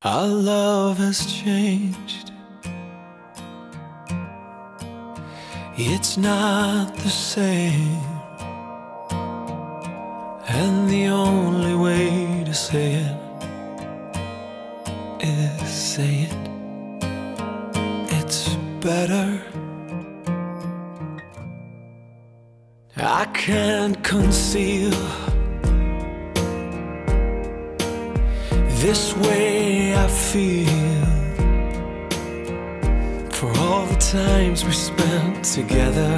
Our love has changed. It's not the same. And the only way to say it is say it. It's better. I can't conceal this way I feel for all the times we spent together.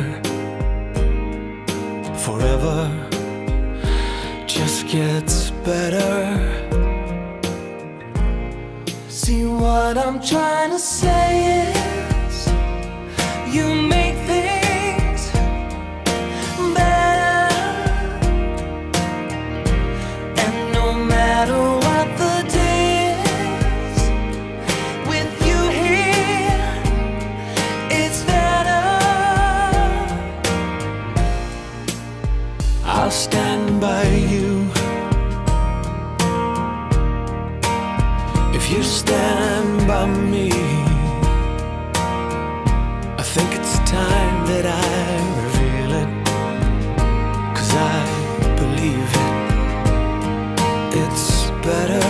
Forever just gets better. See, what I'm trying to say is, you make things better. And no matter what the day is, with you here, it's better. I'll stand by you if you stand by me. I think it's time that I reveal it, 'cause I believe it. It's better.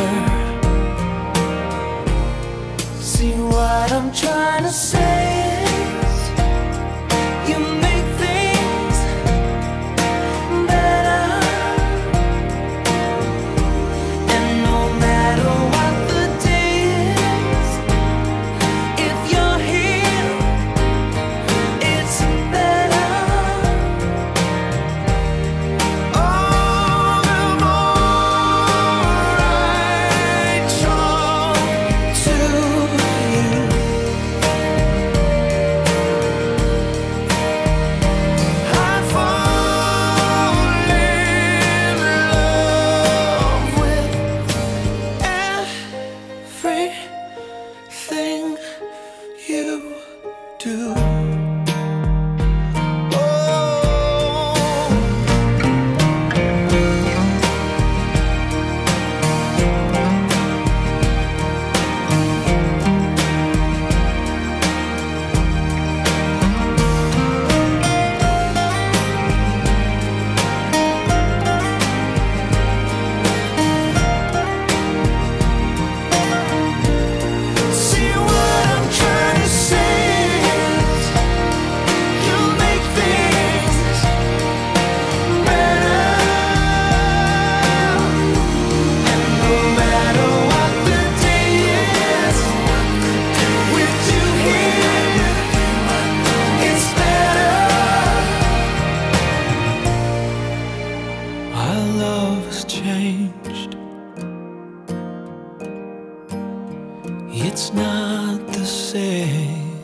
See, what I'm trying to say is, you make things better. And no matter what the day is, if you're here, it's better. All the more I talk to you, I fall in love with everything you do. See, what I'm trying to say is, you make things better. And no matter what the day is, with you here, it's better. Our love has changed. It's not the same.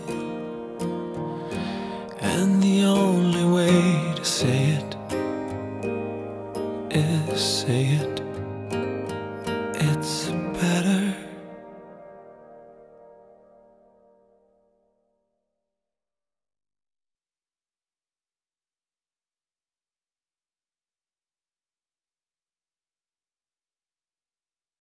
And the only way to say it is say it.